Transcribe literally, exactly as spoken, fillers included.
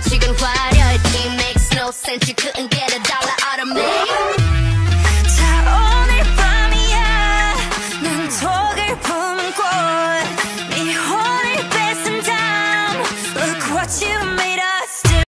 지금 화려해. It makes no sense. You couldn't